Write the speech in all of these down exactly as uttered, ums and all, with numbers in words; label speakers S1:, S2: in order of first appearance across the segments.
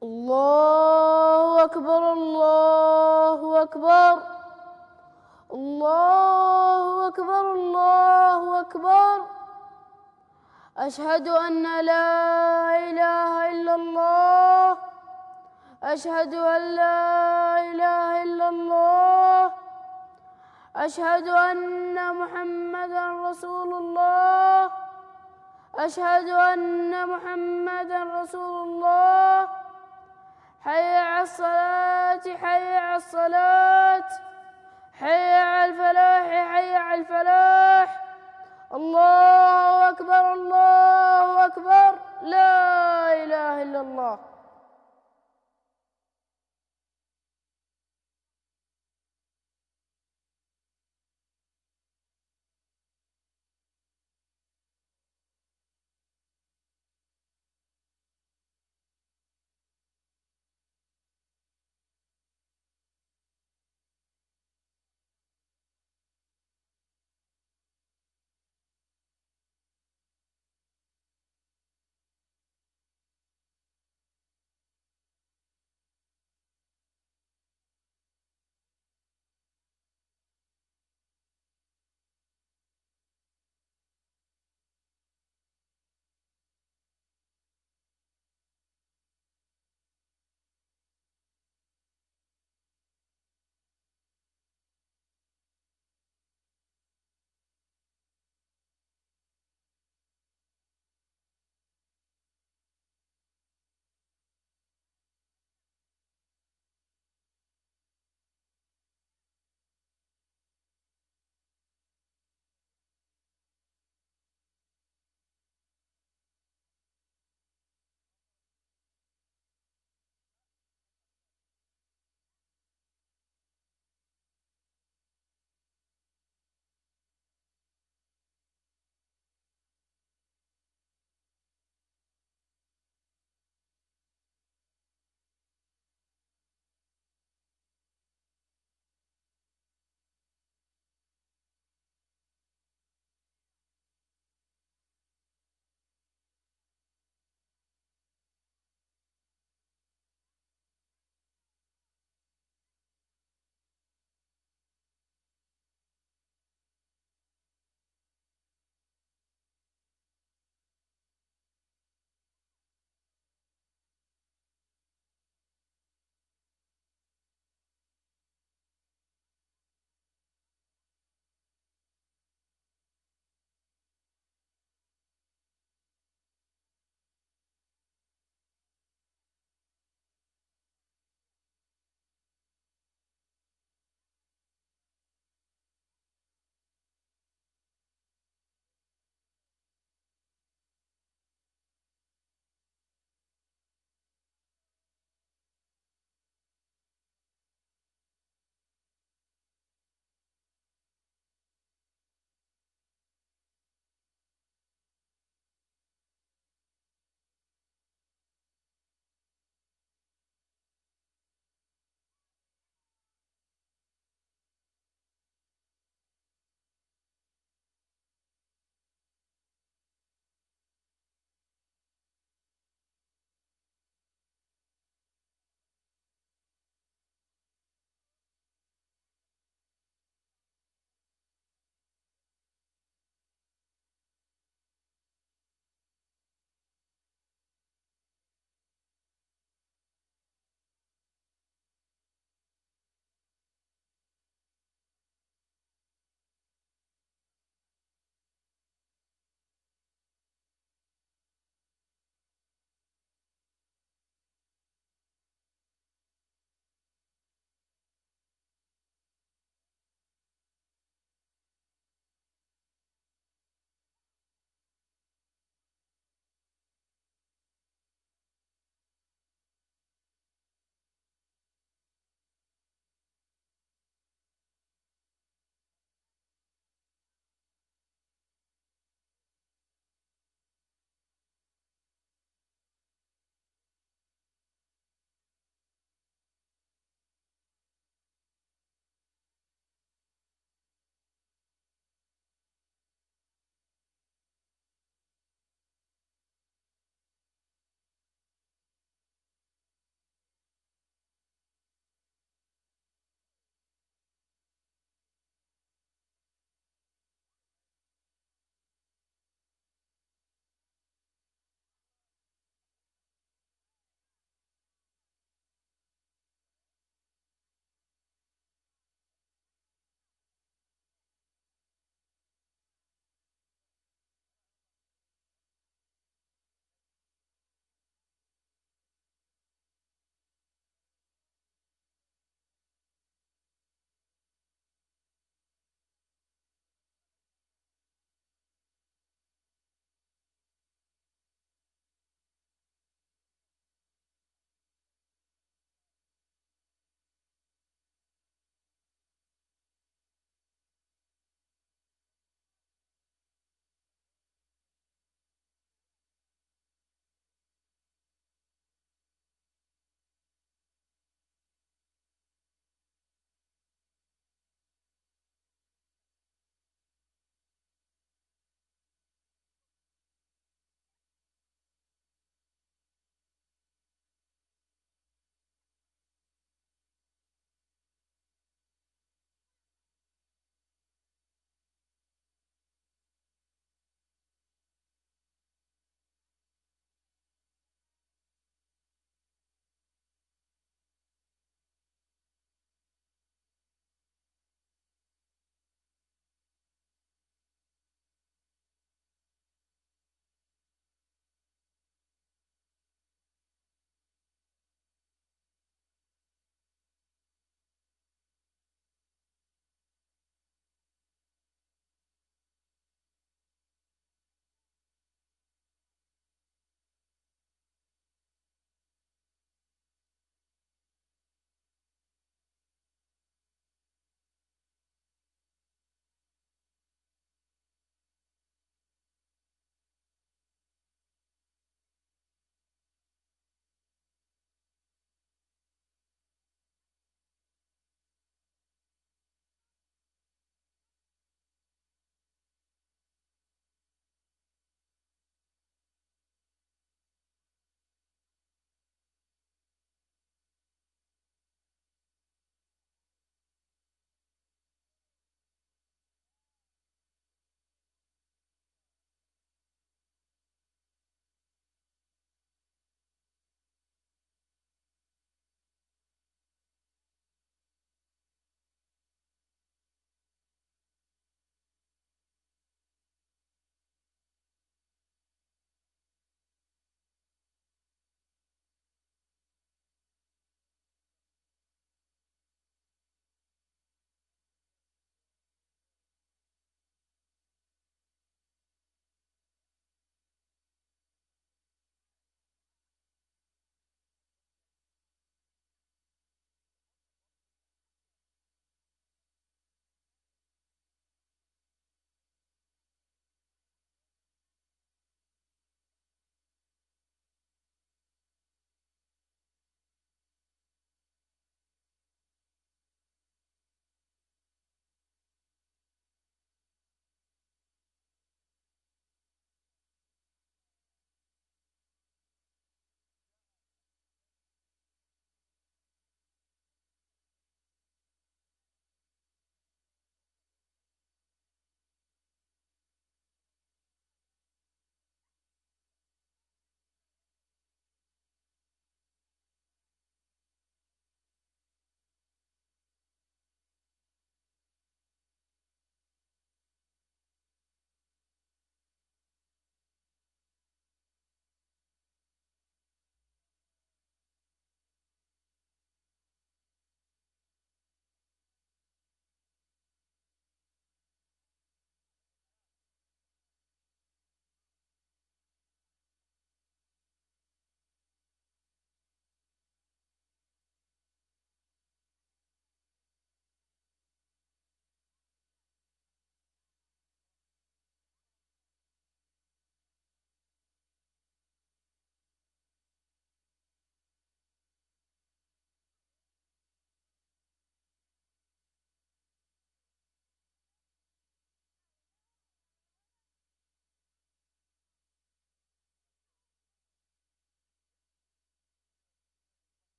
S1: الله أكبر الله أكبر الله أكبر الله أكبر. أشهد أن لا إله إلا الله أشهد أن لا إله إلا الله أشهد أن محمدًا رسول الله أشهد أن محمدًا رسول الله. حي على الصلاة حي على الصلاة حي على الفلاح حي على الفلاح. الله أكبر الله أكبر لا إله إلا الله.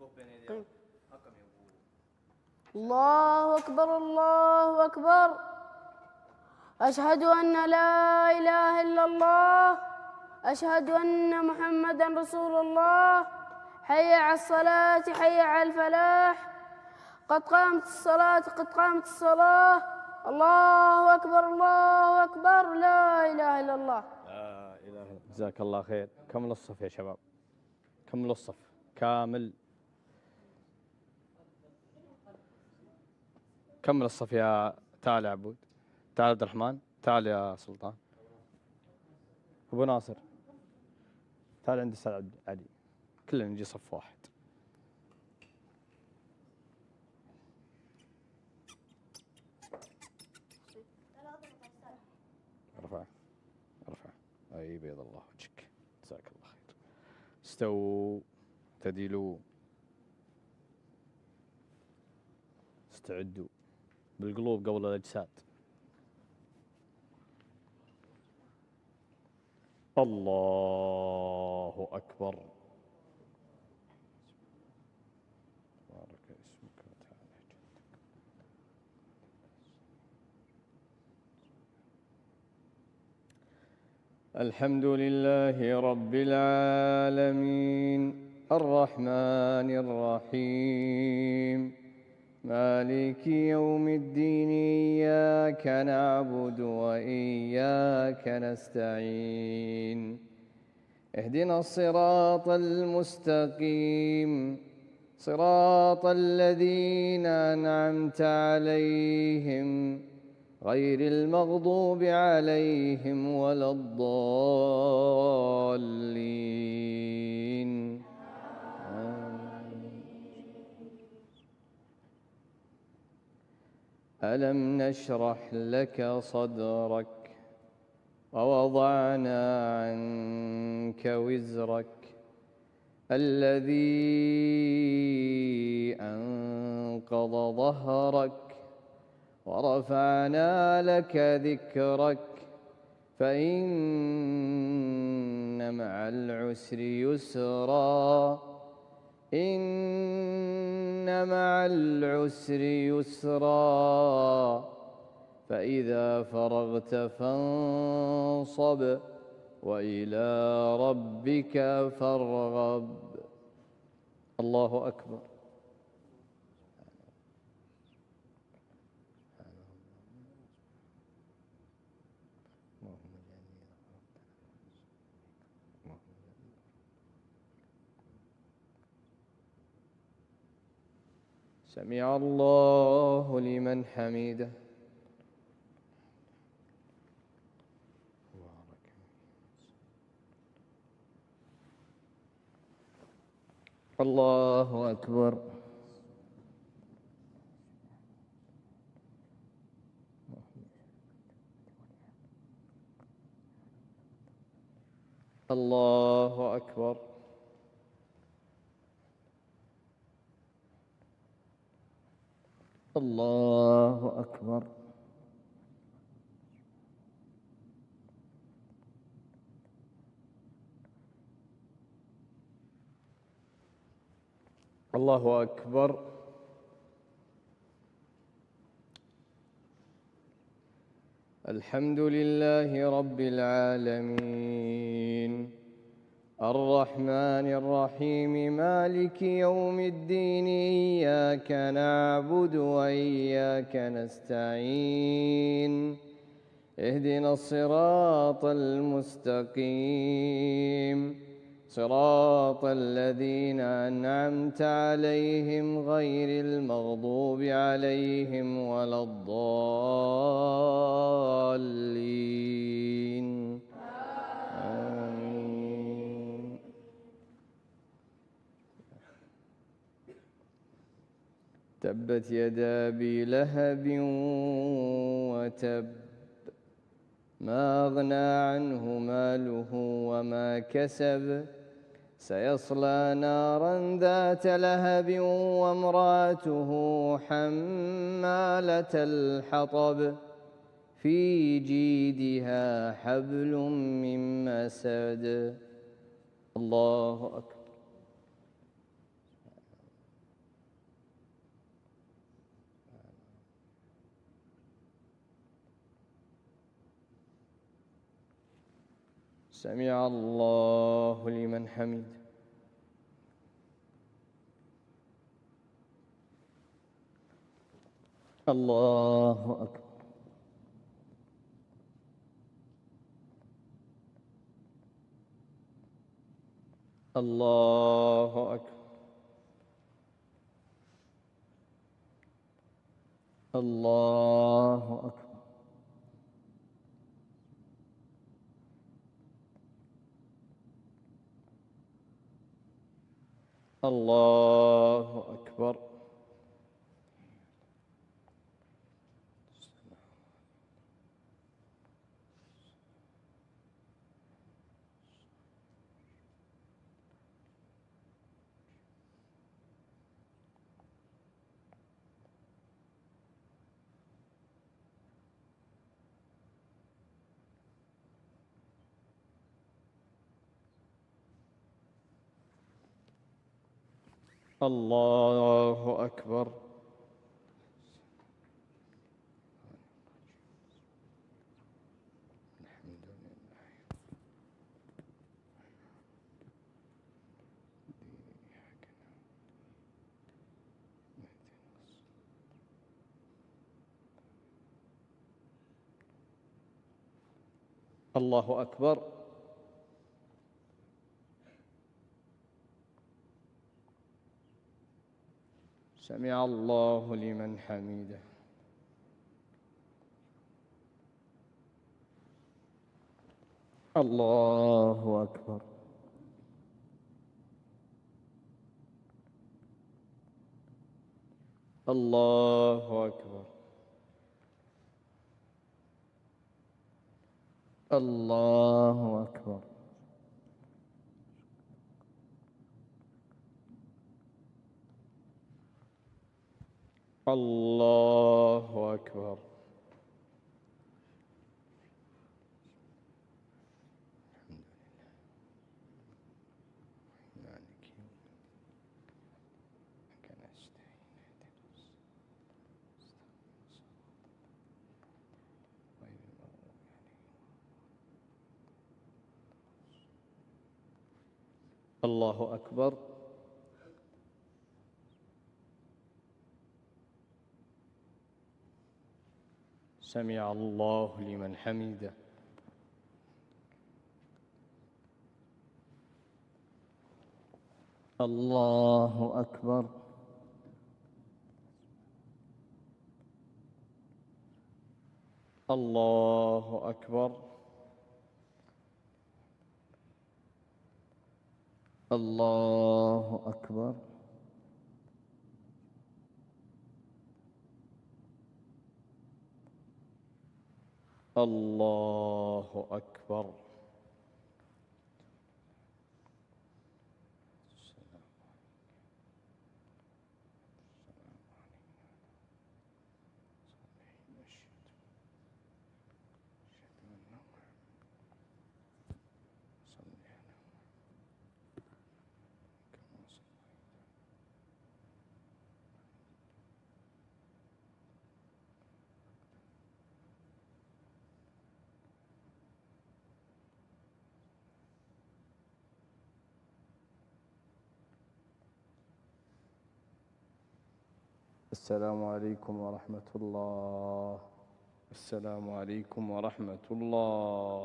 S1: الله أكبر الله أكبر. أشهد أن لا إله إلا الله. أشهد أن محمدًا رسول الله. حي على الصلاة حي على الفلاح. قد قامت الصلاة قد قامت الصلاة. الله أكبر الله أكبر. لا إله إلا الله.
S2: لا إله إلا الله. جزاك الله خير. كمل الصف يا شباب، كمل الصف كامل، كمل الصف. يا تعال يا عبود، تعال عبد الرحمن، تعال يا سلطان، أبو ناصر، تعال عند الأستاذ علي، كلنا نجي صف واحد. ارفع ارفع. اي بيض الله وجهك، جزاك الله خير. استووا اعتدلوا استعدوا بالقلوب قبل الأجساد. الله أكبر. بارك اسمك وتعالى جدك. الحمد لله رب العالمين الرحمن الرحيم مالك يوم الدين. إياك نعبد وإياك نستعين. اهدنا الصراط المستقيم صراط الذين أنعمت عليهم غير المغضوب عليهم ولا الضالين. ألم نشرح لك صدرك ووضعنا عنك وزرك الذي أنقض ظهرك ورفعنا لك ذكرك فإن مع العسر يسرا إن مع العسر يسرا فإذا فرغت فانصب وإلى ربك فارغب. الله أكبر. سمع الله لمن حمده. الله أكبر. الله أكبر. الله أكبر. الله أكبر. الحمد لله رب العالمين الرحمن الرحيم مالك يوم الدين. إياك نعبد وإياك نستعين. اهدنا الصراط المستقيم صراط الذين أنعمت عليهم غير المغضوب عليهم ولا الضالين. آمين. تبت يدا أبي لهب وتب ما أغنى عنه ماله وما كسب سيصلى نارا ذات لهب وامرأته حمالة الحطب في جيدها حبل من مسد. الله أكبر. سمع الله لمن حمده. الله أكبر. الله أكبر. الله أكبر. الله أكبر. الله أكبر. الله أكبر. سمع الله لمن حمده. الله أكبر. الله أكبر. الله أكبر. الله أكبر. الله أكبر. سمع الله لمن حمده. الله أكبر. الله أكبر. الله أكبر. الله أكبر. السلام عليكم ورحمة الله. السلام عليكم ورحمة الله.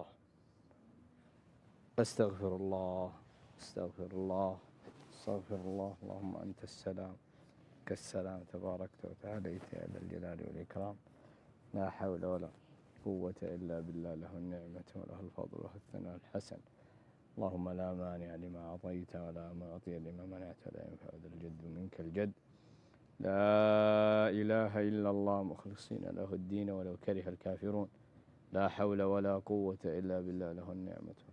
S2: أستغفر الله. أستغفر الله. أستغفر الله. اللهم أنت السلام كالسلام تباركت وتعاليت يا ذا الجلال والإكرام. لا حول ولا قوة إلا بالله، له النعمة وله الفضل وله الثناء الحسن. اللهم لا مانع لما أعطيت ولا معطي لما منعت ولا ينفع ذا الجد منك الجد. لا إله إلا الله مخلصين له الدين ولو كره الكافرون. لا حول ولا قوة إلا بالله، له النعمة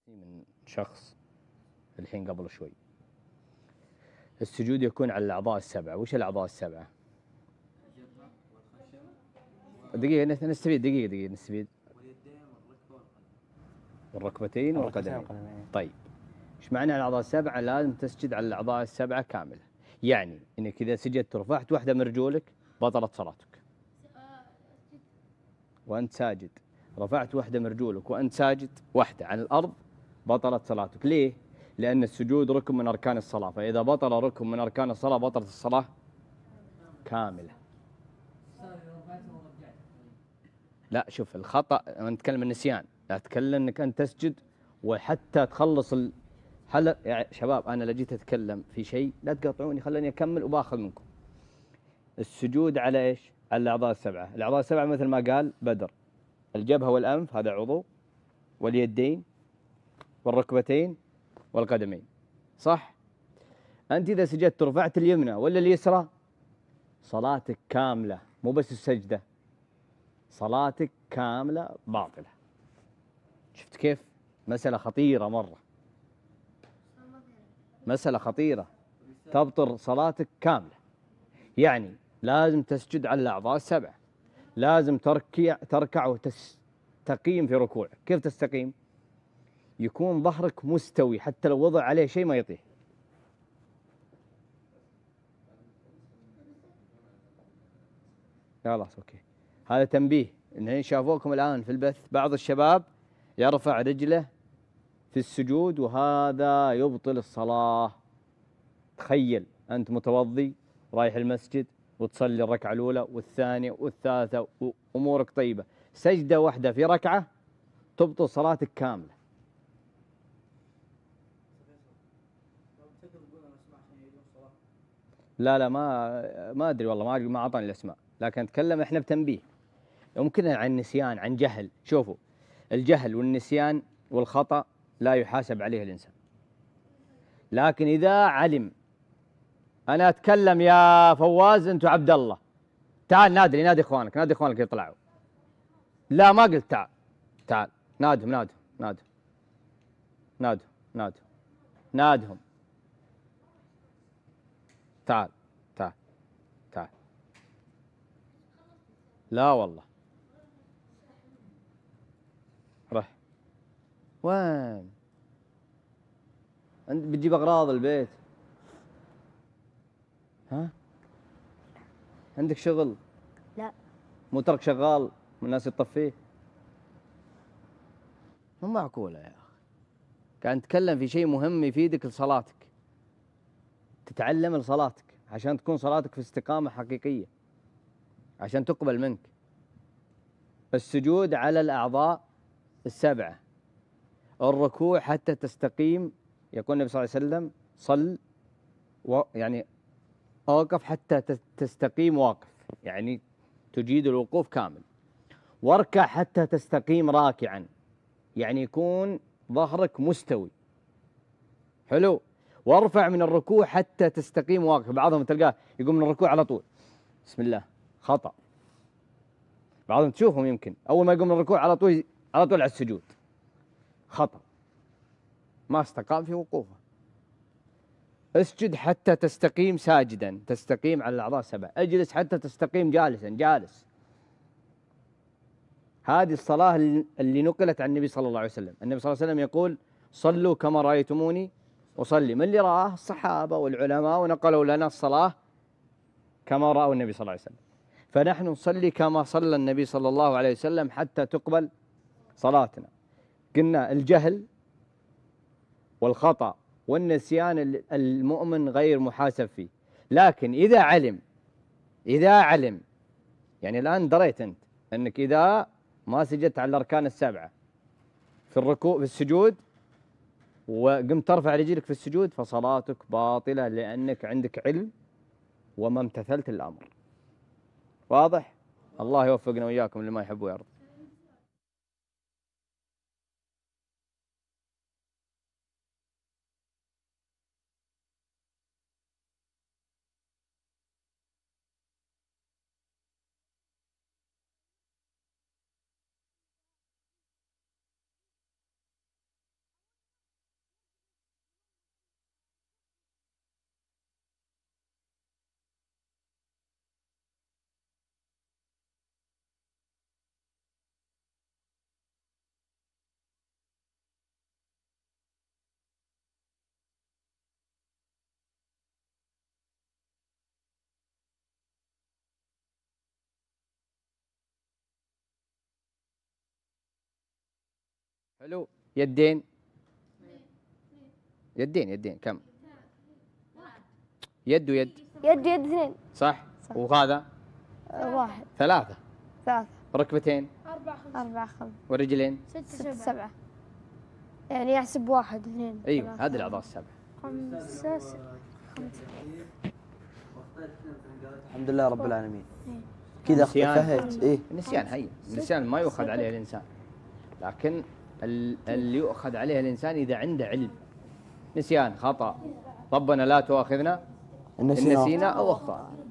S2: من شخص الحين قبل شوي. السجود يكون على الأعضاء السبعة. وش الأعضاء السبعة؟ دقيقة نستفيد، دقيقة دقيقة نستفيد. والركبتين والقدمين. طيب ايش معنى الأعضاء السبعة؟ لازم تسجد على الأعضاء السبعة كاملة. يعني انك إذا سجدت ورفعت واحدة من رجولك بطلت صلاتك. وأنت ساجد رفعت واحدة من رجولك وأنت ساجد واحدة عن الأرض بطلت صلاتك. ليه؟ لأن السجود ركن من أركان الصلاة، فإذا بطل ركن من أركان الصلاة بطلت الصلاة كاملة. لا شوف الخطأ، أنا نتكلم النسيان، لا أتكلم أنك أنت تسجد وحتى تخلص ال... هل يا شباب أنا لجيت أتكلم في شيء لا تقاطعوني، خليني أكمل وباخذ منكم. السجود على إيش؟ على الأعضاء السبعة. الأعضاء السبعة مثل ما قال بدر: الجبهة والأنف هذا عضو، واليدين والركبتين والقدمين. صح؟ أنت إذا سجدت رفعت اليمنى ولا اليسرى صلاتك كاملة، مو بس السجدة، صلاتك كاملة باطلة. شفت كيف؟ مسألة خطيرة مرة، مسألة خطيرة، تبطل صلاتك كاملة. يعني لازم تسجد على الأعضاء السبعة، لازم تركع تركع وتستقيم في ركوعك. كيف تستقيم؟ يكون ظهرك مستوي حتى لو وضع عليه شيء ما يطيح. خلاص اوكي، هذا تنبيه. ان شافوكم الان في البث بعض الشباب يرفع رجله في السجود وهذا يبطل الصلاة. تخيل أنت متوضي رايح المسجد وتصلي الركعة الأولى والثانية والثالثة وأمورك طيبة، سجدة واحدة في ركعة تبطل صلاتك كاملة. لا لا ما ما أدري والله، ما ما أعطاني الأسماء، لكن نتكلم إحنا بتنبيه. يمكن عن نسيان، عن جهل. شوفوا الجهل والنسيان والخطأ لا يحاسب عليه الإنسان، لكن إذا علم. أنا أتكلم يا فواز أنت وعبد الله، تعال نادي نادي إخوانك، نادي إخوانك يطلعوا. لا ما قلت تعال، تعال نادهم نادهم نادهم نادهم نادهم نادهم تعال تعال تعال. لا والله رح وين أنت بتجيب أغراض البيت؟ ها عندك شغل؟
S1: لا.
S2: موترك شغال من الناس يطفيه؟ مو معقولة يا أخي. قاعد نتكلم في شيء مهم يفيدك لصلاتك، تتعلم لصلاتك عشان تكون صلاتك في استقامة حقيقية، عشان تقبل منك. السجود على الأعضاء السبعة. الركوع حتى تستقيم، يقول النبي صلى الله عليه وسلم: صل و يعني أوقف حتى تستقيم واقف، يعني تجيد الوقوف كامل. واركع حتى تستقيم راكعا، يعني يكون ظهرك مستوي. حلو. وارفع من الركوع حتى تستقيم واقف. بعضهم تلقاه يقوم من الركوع على طول بسم الله، خطأ. بعضهم تشوفهم يمكن أول ما يقوم من الركوع على طول على طول على السجود، خطأ، ما استقام في وقوفه. اسجد حتى تستقيم ساجدا، تستقيم على الأعضاء السبع. اجلس حتى تستقيم جالسا، جالس. هذه الصلاة اللي نقلت عن النبي صلى الله عليه وسلم. النبي صلى الله عليه وسلم يقول: صلوا كما رأيتموني أصلي. من اللي رآه؟ الصحابة والعلماء، ونقلوا لنا الصلاة كما رأوا النبي صلى الله عليه وسلم. فنحن نصلي كما صلى النبي صلى الله عليه وسلم حتى تقبل صلاتنا. قلنا الجهل والخطأ والنسيان المؤمن غير محاسب فيه، لكن إذا علم إذا علم يعني الآن دريت أنت أنك إذا ما سجدت على الأركان السبعة في الركوع في السجود وقمت ترفع رجلك في السجود فصلاتك باطلة، لأنك عندك علم وما امتثلت الأمر. واضح؟ الله يوفقنا وإياكم لما يحب ويرضى. حلو. يدين. يدين يدين كم؟ يد ويد.
S3: يد يد اثنين.
S2: صح. وهذا؟
S3: آه، واحد.
S2: ثلاثة.
S3: ثلاثة.
S2: ركبتين.
S3: أربعة خمسة.
S2: ورجلين.
S3: ستة سبعة. يعني يحسب واحد اثنين.
S2: ايوه هذه الأعضاء السبع.
S3: خمسة ستة خمسة.
S4: الحمد لله رب العالمين. كذا فهمت. ايه
S2: النسيان هي النسيان ما يؤخذ عليه الإنسان، لكن اللي يؤخذ عليه الإنسان إذا عنده علم. نسيان، خطأ، ربنا لا تؤاخذنا إن نسينا أو أخطأ.